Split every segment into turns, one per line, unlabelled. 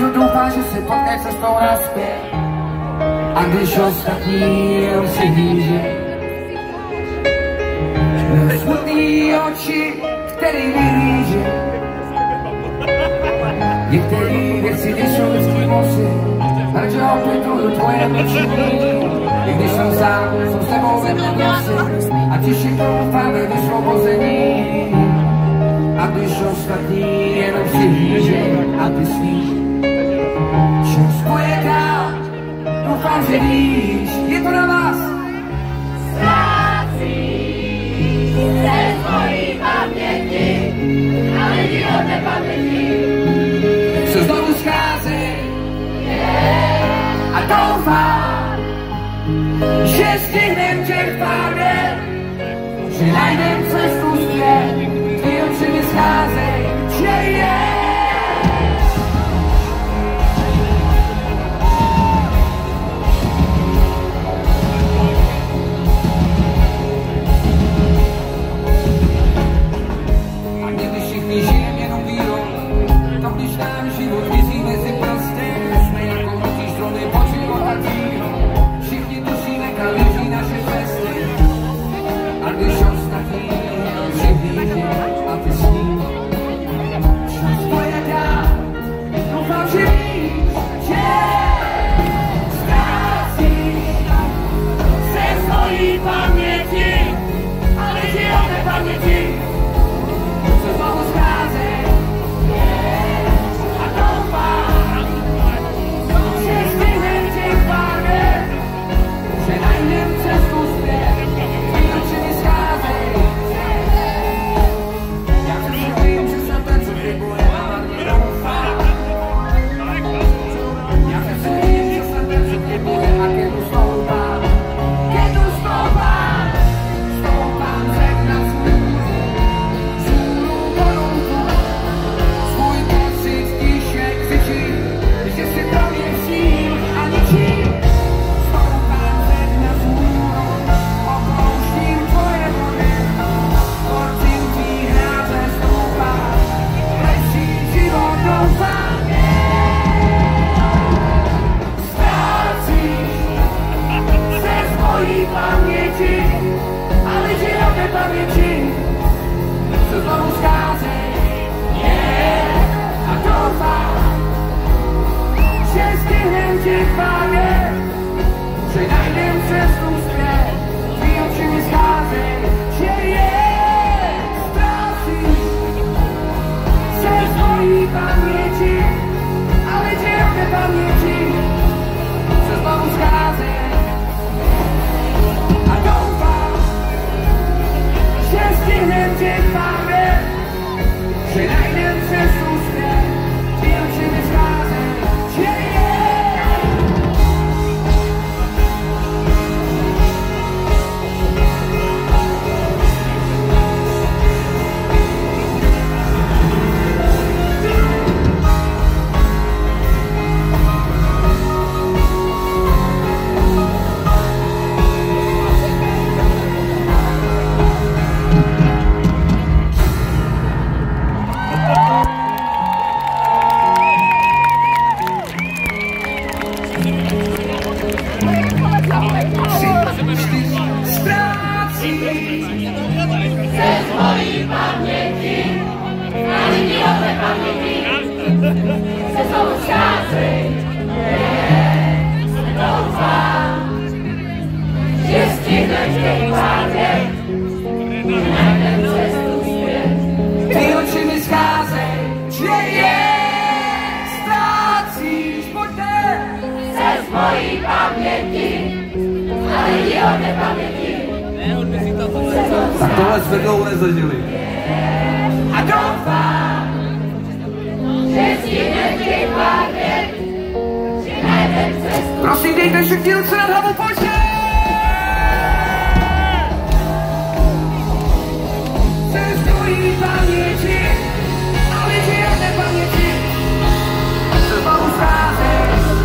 doufá, že se potká cestou nazpět. A když ostatní jenom si hlíže, smutný oči, který vyhlíže. Některé věci, když jsou vždycky moci, takže opětuju tvoje mlčení. I když jsem sám, jsem s tebou ve mně noci, a tiše doufáme vysvobození. A když ostatní jenom si hlíže a ty sníš, čas půjde dál, doufám, že víš, je to na vás.
Ztrácí se z mojí paměti, ale lidi od nepaměti
Se znovu scházej a doufám, že stihnem těch pár den, že najdem cestu zpět. Tvý oči mi scházej, že je. A někdy všichni žijem jenom vírou, to když nám život mizí mezi prsty, jsme jako letí strony po život a díru. Všichni tušíme, kam leží naše cesty. A když ostatní jenom si hlíže a ty sníš, čas půjde dál, doufám, že víš, že ztrácíš se z mojí paměti, ale že od nepaměti se znovu scházej a doufám, že stihnem těch pár den, že najdem cestu zpět. Tvý oči mi scházej. Já přece vím, že jsem ten, co chybuje, ale mě doufám. Já přece vím, že jsem ten, co chybuje a kedu stoupám. Kedu stoupám, stoupám řek na svůj vodou. Svůj pocit tiše křičí, že si to věřím a ničím. Stoupám řek na svůj opouštím tvoje vody. Porcím tvý hráze stoupám, lepší život doufám. Ztrácíš se z mojí paměti, ale že od nepaměti se znovu scházej. A doufám, že stihnem těch pár let, že najdem cestu zpět. Tvý oči mi scházej, že ztrácíš se z mojí paměti, ale že od nepaměti se znovu scházej. A doufám, že stihnem těch pár let, že najdem cestu zpět. Tvý oči mi scházej, že
se z mojí paměti, ale lidi od nepaměti se znovu scházej. Doufám, že stihneš těch pár let, že najdem cestu zpět.
Tvý oči mi scházej, že ztrácíš, pojďte!
Se z mojí paměti, ale lidi od nepaměti se znovu
Tak tohle jsme dlouho nezažili.
a doufám, že stihneš těch pár let, že najdem cestu.
Prosím, dejte všichni ruce nad hlavu, pojďte! Se z tvojí paměti, ale že od nepaměti se znovu scházej.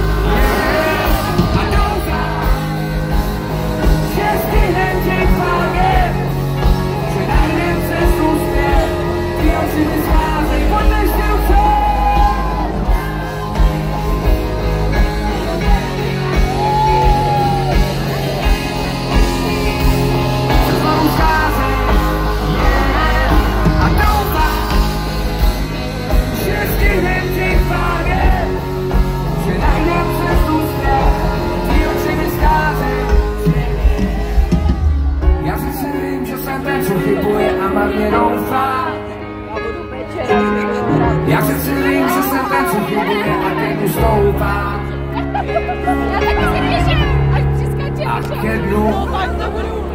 A doufám, že stihnem těch pár let, že najdem cestu zpět. Tvý oči mi scházej, pojďte ještě ruce! hlavně doufám. Já přeci vím, že jsem ten, co chybuje a ke dnu stoupá.
Já taky se těším, až přiskočím.
A ke dnu